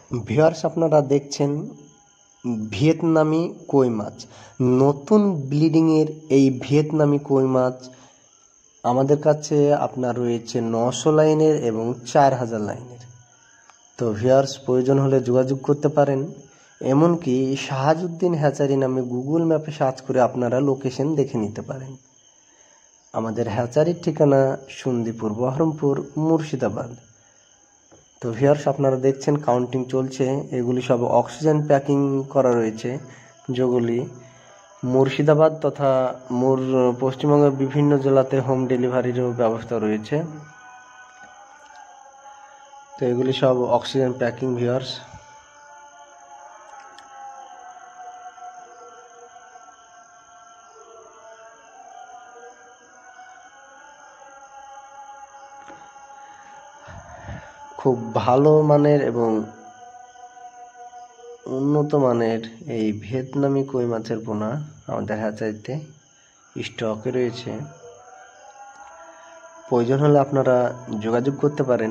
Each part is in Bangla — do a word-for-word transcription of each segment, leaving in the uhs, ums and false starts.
ভিউয়ার্স, আপনারা দেখছেন ভিয়েতনামি কই মাছ। নতুন ব্লিডিংয়ের এই ভিয়েতনামি কই মাছ আমাদের কাছে আপনার রয়েছে নশো লাইনের এবং চার হাজার লাইনের। তো ভিউয়ার্স, প্রয়োজন হলে যোগাযোগ করতে পারেন। এমনকি শাহাজুদ্দিন হ্যাচারি নামে গুগল ম্যাপে সার্চ করে আপনারা লোকেশন দেখে নিতে পারেন। আমাদের হ্যাচারির ঠিকানা সন্দীপুর, বহরমপুর, মুর্শিদাবাদ। তো ভিউয়ার্স, আপনারা দেখছেন কাউন্টিং চলছে। এগুলি সব অক্সিজেন প্যাকিং করা রয়েছে, যেগুলি মুর্শিদাবাদ তথা মুর পশ্চিমবঙ্গের বিভিন্ন জেলাতে হোম ডেলিভারিরও ব্যবস্থা রয়েছে। তো এগুলি সব অক্সিজেন প্যাকিং ভিউয়ার্স। খুব ভালো মানের এবং উন্নত মানের এই ভিয়েতনামি কই মাছের পোনা আমাদের হ্যাচারিতে স্টকে রয়েছে। প্রয়োজন হলে আপনারা যোগাযোগ করতে পারেন।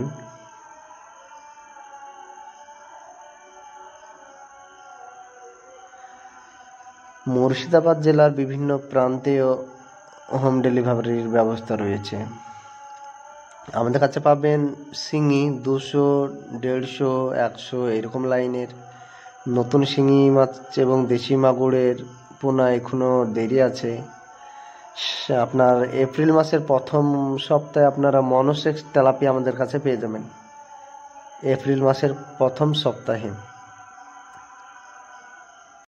মুর্শিদাবাদ জেলার বিভিন্ন প্রান্তেও হোম ডেলিভারির ব্যবস্থা রয়েছে। আমাদের কাছে পাবেন শিঙি দুশো, দেড়শো, একশো এরকম লাইনের। নতুন শিঙি মাছ এবং দেশি মাগুরের পোনা এখনো দেরি আছে। আপনার এপ্রিল মাসের প্রথম সপ্তাহে আপনারা মনোসেক্স তেলাপিয়া আমাদের কাছে পেয়ে যাবেন। এপ্রিল মাসের প্রথম সপ্তাহে।